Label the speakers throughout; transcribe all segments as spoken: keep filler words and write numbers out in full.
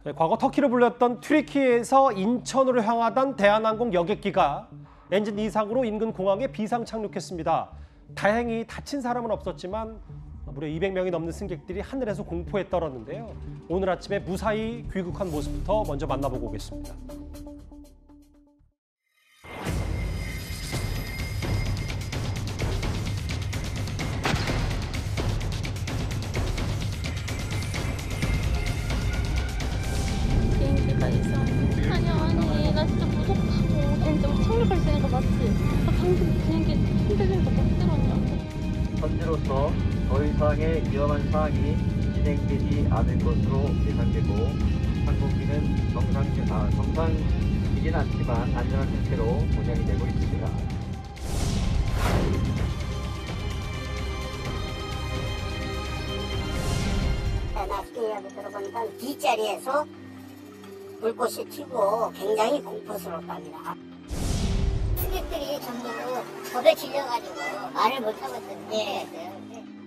Speaker 1: 네, 과거 터키로 불렸던 튀르키예에서 인천으로 향하던 대한항공 여객기가 엔진 이상으로 인근 공항에 비상 착륙했습니다. 다행히 다친 사람은 없었지만 무려 이백 명이 넘는 승객들이 하늘에서 공포에 떨었는데요. 오늘 아침에 무사히 귀국한 모습부터 먼저 만나보고 오겠습니다.
Speaker 2: 비행기가 이상해. 아니 아니 나 진짜 무섭다고. 진짜 우리 착륙할 수 있는 거 맞지? 아 방금 비행기 흔들리는 거 못 들었냐고.
Speaker 3: 현재로서 더 이상의 위험한 사항이 진행되지 않을 것으로 예상되고 항공기는 정상, 아, 정상이진 않지만 안전한 상태로 운영이 되고 있습니다.
Speaker 4: 나중에 이야기 들어보니까 뒷자리에서 불꽃이 튀고 굉장히 공포스럽답니다. 승객들이 전부 겁에 질려가지고 말을 못하고 있던데.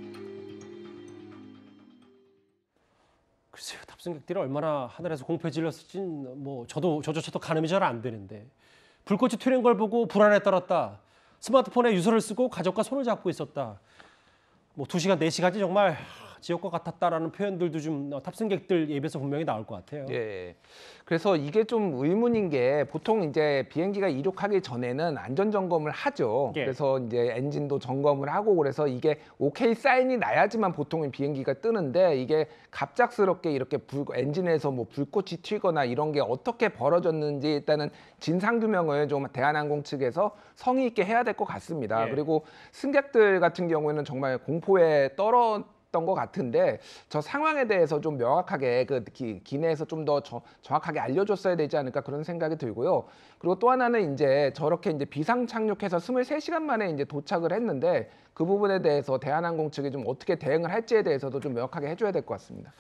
Speaker 1: 글쎄요, 탑승객들이 얼마나 하늘에서 공포에 질렸을진 뭐 저도 저조차도 가늠이 잘 안 되는데 불꽃이 튀는 걸 보고 불안에 떨었다. 스마트폰에 유서를 쓰고 가족과 손을 잡고 있었다. 뭐 두 시간, 네 시간이 정말 지옥과 같았다라는 표현들도 좀 탑승객들 예비에서 분명히 나올 것 같아요.
Speaker 5: 예. 그래서 이게 좀 의문인 게 보통 이제 비행기가 이륙하기 전에는 안전 점검을 하죠.
Speaker 1: 예.
Speaker 5: 그래서 이제 엔진도 점검을 하고 그래서 이게 오케이 사인이 나야지만 보통은 비행기가 뜨는데 이게 갑작스럽게 이렇게 불, 엔진에서 뭐 불꽃이 튀거나 이런 게 어떻게 벌어졌는지 일단은 진상 규명을 좀 대한항공 측에서 성의 있게 해야 될 것 같습니다.
Speaker 1: 예.
Speaker 5: 그리고 승객들 같은 경우에는 정말 공포에 떨어 던 것 같은데 저 상황에 대해서 좀 명확하게 그 기, 기내에서 좀 더 정확하게 알려줬어야 되지 않을까 그런 생각이 들고요. 그리고 또 하나는 이제 저렇게 이제 비상 착륙해서 스물세 시간 만에 이제 도착을 했는데 그 부분에 대해서 대한항공 측이 좀 어떻게 대응을 할지에 대해서도 좀 명확하게 해줘야 될 것 같습니다.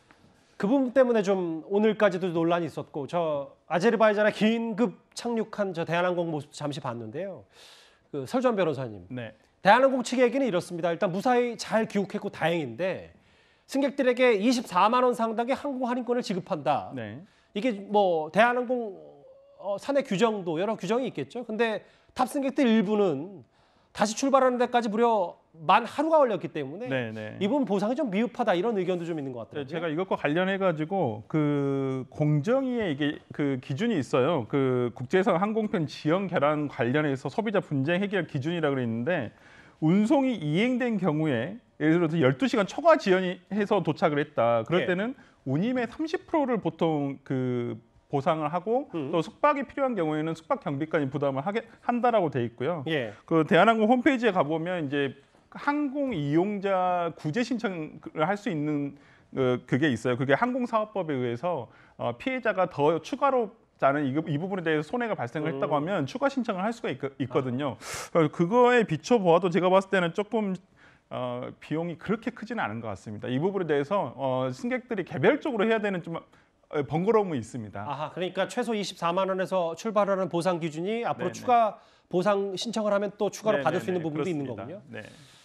Speaker 1: 그 부분 때문에 좀 오늘까지도 논란이 있었고 저 아제르바이잔에 긴급 착륙한 저 대한항공 모습도 잠시 봤는데요. 그 설주환 변호사님.
Speaker 6: 네.
Speaker 1: 대한항공 측의 얘기는 이렇습니다. 일단 무사히 잘 귀국했고 다행인데 승객들에게 이십사만 원 상당의 항공 할인권을 지급한다.
Speaker 6: 네.
Speaker 1: 이게 뭐 대한항공 어, 사내 규정도 여러 규정이 있겠죠. 근데 탑승객들 일부는 다시 출발하는 데까지 무려 만 하루가 걸렸기 때문에
Speaker 6: 네, 네.
Speaker 1: 이 부분 보상이 좀 미흡하다 이런 의견도 좀 있는 것 같아요.
Speaker 6: 네, 제가 이것과 관련해 가지고 그 공정위에 이게 그 기준이 있어요. 그 국제선 항공편 지연 결함 관련해서 소비자 분쟁 해결 기준이라고 그랬는데 운송이 이행된 경우에 예를 들어서 열두 시간 초과 지연이 해서 도착을 했다. 그럴
Speaker 1: 예.
Speaker 6: 때는 운임의 삼십 퍼센트를 보통 그 보상을 하고
Speaker 1: 음.
Speaker 6: 또 숙박이 필요한 경우에는 숙박 경비까지 부담을 하게 한다라고 돼 있고요.
Speaker 1: 예.
Speaker 6: 그 대한항공 홈페이지에 가보면 이제 항공 이용자 구제 신청을 할 수 있는 어, 그게 있어요. 그게 항공사업법에 의해서 어, 피해자가 더 추가로 자는 이, 이 부분에 대해서 손해가 발생을 했다고 하면 추가 신청을 할 수가 있, 있거든요. 아. 그거에 비춰 보아도 제가 봤을 때는 조금 어, 비용이 그렇게 크지는 않은 것 같습니다. 이 부분에 대해서 어, 승객들이 개별적으로 해야 되는 좀 번거로움이 있습니다.
Speaker 1: 아하, 그러니까 최소 이십사만 원에서 출발하는 보상 기준이 앞으로
Speaker 6: 네네.
Speaker 1: 추가 보상 신청을 하면 또 추가로
Speaker 6: 네네네,
Speaker 1: 받을 수 있는 부분도
Speaker 6: 그렇습니다.
Speaker 1: 있는 거군요.
Speaker 6: 네.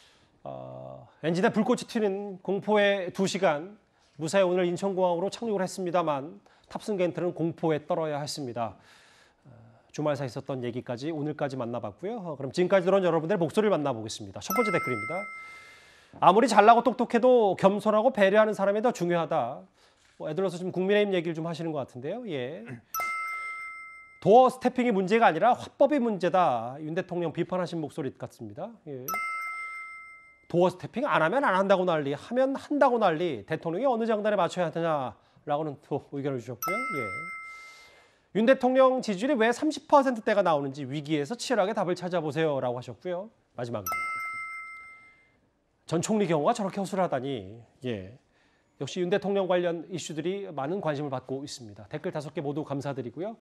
Speaker 1: 어, 엔진에 불꽃이 튀는 공포의 두 시간 무사히 오늘 인천공항으로 착륙을 했습니다만 탑승객들은 공포에 떨어야 했습니다. 어, 주말 사이 있었던 얘기까지 오늘까지 만나봤고요. 어, 그럼 지금까지 들어온 여러분들의 목소리를 만나보겠습니다. 첫 번째 댓글입니다. 아무리 잘나고 똑똑해도 겸손하고 배려하는 사람이 더 중요하다. 뭐 애들로서 지금 국민의힘 얘기를 좀 하시는 것 같은데요. 예. 도어 스태핑이 문제가 아니라 화법이 문제다. 윤 대통령 비판하신 목소리 같습니다. 예. 도어 스태핑 안 하면 안 한다고 난리, 하면 한다고 난리. 대통령이 어느 장단에 맞춰야 하느냐라고는 또 의견을 주셨고요. 예. 윤 대통령 지지율이 왜 삼십 퍼센트대가 나오는지 위기에서 치열하게 답을 찾아보세요라고 하셨고요. 마지막입니다. 전 총리 경우가 저렇게 허술하다니. 예. 역시 윤 대통령 관련 이슈들이 많은 관심을 받고 있습니다. 댓글 다섯 개 모두 감사드리고요.